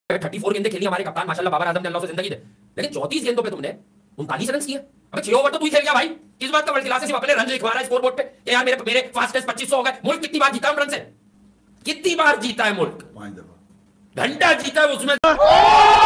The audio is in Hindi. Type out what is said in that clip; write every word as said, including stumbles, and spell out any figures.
थर्टी फोर गेंदें खेली हमारे कप्तान माशाल्लाह, बाबर आजम ने अल्लाह से जिंदगी दे, लेकिन चौंतीस गेंदों पे तुमने उनतालीस रन किए। अबे छह ओवर तो तू ही खेल गया भाई, किस बात का वर्ल्ड क्लास है? सिर्फ अपने रन लिखवा रहा है स्कोर बोर्ड पे कि यार मेरे मेरे फास्टेस्ट पच्चीस सौ हो गए। मुल्क कितनी बार जीता रन से? कितनी बार जीता है मुल्क? पांच दफा। घंटा जीता है उसमें।